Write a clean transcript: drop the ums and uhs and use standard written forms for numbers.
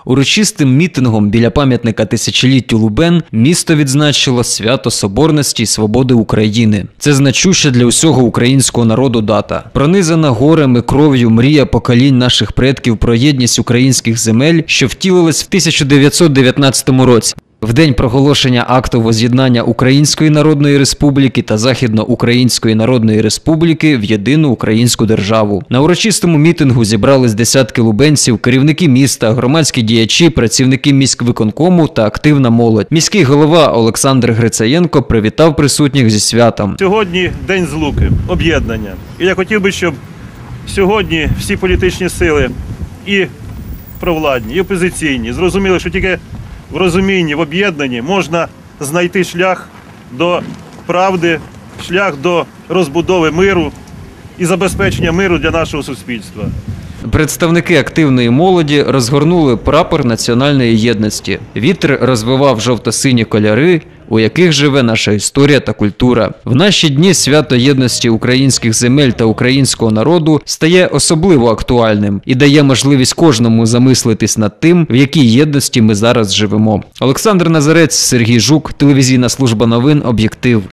Урочистим мітингом біля пам'ятника тисячоліттю Лубен місто відзначило свято Соборності і свободи України. Це значуща для усього українського народу дата. Пронизана горем і кров'ю мрія поколінь наших предків про єдність українських земель, що втілилась в 1919 році. В день проголошення акту воз'єднання Української Народної Республіки та Західноукраїнської Народної Республіки в єдину українську державу. На урочистому мітингу зібрались десятки лубенців, керівники міста, громадські діячі, працівники міськвиконкому та активна молодь. Міський голова Олександр Грицаєнко привітав присутніх зі святом. Сьогодні день злуки, об'єднання. І я хотів би, щоб сьогодні всі політичні сили, і провладні, і опозиційні, зрозуміли, що тільки в розумінні, в об'єднанні можна знайти шлях до правди, шлях до розбудови миру і забезпечення миру для нашого суспільства. Представники активної молоді розгорнули прапор національної єдності. Вітер розвивав жовто-сині кольори, у яких живе наша історія та культура. В наші дні свято єдності українських земель та українського народу стає особливо актуальним і дає можливість кожному замислитись над тим, в якій єдності ми зараз живемо. Олександр Назарець, Сергій Жук, телевізійна служба новин «Об'єктив».